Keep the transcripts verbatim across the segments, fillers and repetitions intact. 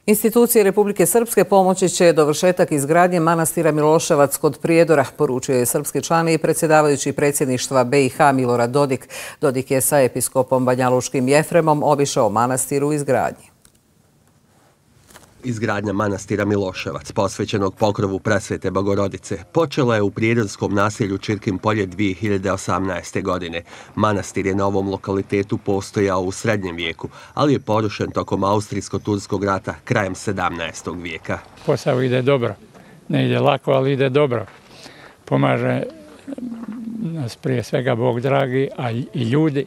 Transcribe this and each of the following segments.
Institucije Republike Srpske pomoći će dovršetak izgradnje manastira Miloševac kod Prijedora, poručio je srpski član i predsjedavajući predsjedništva B i H Milorad Dodik. Dodik je sa episkopom banjalučkim Jefremom obišao manastir u izgradnji. Izgradnja manastira Miloševac, posvećenog pokrovu Presvete Bogorodice, počela je u prijedorskom naselju Čirkin polje dvije hiljade osamnaeste. godine. Manastir je na ovom lokalitetu postojao u srednjem vijeku, ali je porušen tokom Austrijsko-turskog rata krajem sedamnaestog. vijeka. Posao ide dobro. Ne ide lako, ali ide dobro. Pomaže nas prije svega Bog dragi, a i ljudi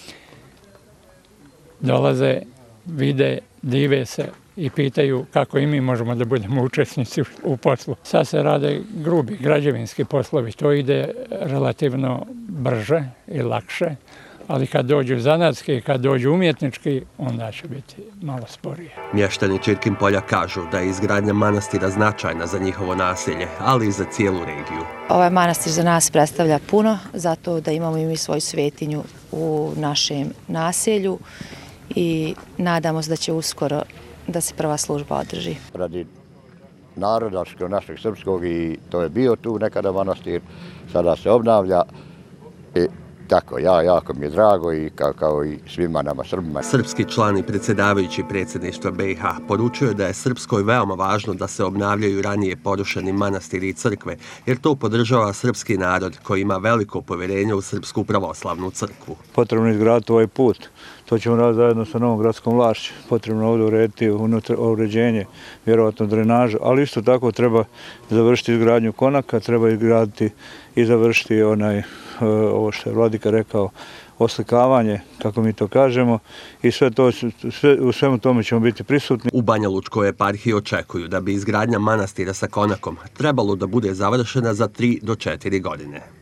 dolaze, vide, dive se i pitaju kako i mi možemo da budemo učesnici u poslu. Sad se rade grubi građevinski poslovi, to ide relativno brže i lakše, ali kad dođu zanatski, kad dođu umjetnički, onda će biti malo sporije. Mještani Čirkin polja kažu da je izgradnja manastira značajna za njihovo naselje, ali i za cijelu regiju. Ovaj manastir za nas predstavlja puno, zato da imamo i mi svoju svetinju u našem naselju i nadamo se da će uskoro da se prva služba održi. Radi naroda našeg srpskog i to je bio tu nekada manastir, sada se obnavlja i tako, ja, jako mi je drago i kao, kao i svima nama Srbima. Srpski član i predsjedavajući predsjedništva B i H poručuje da je Srpskoj veoma važno da se obnavljaju ranije porušeni manastiri i crkve, jer to podržava srpski narod koji ima veliko povjerenje u Srpsku pravoslavnu crkvu. Potrebno izgraditi ovaj put. To ćemo raditi zajedno sa novom gradskom vlašću. Potrebno ovdje urediti uređenje, vjerovatno drenažu, ali isto tako treba završiti izgradnju konaka, treba izgraditi i završiti onaj, ovo što je vladika rekao, oslikavanje, kako mi to kažemo, i sve to, sve, u svemu tome ćemo biti prisutni. U Banjalučkoj eparhiji očekuju da bi izgradnja manastira sa konakom trebalo da bude završena za tri do četiri godine.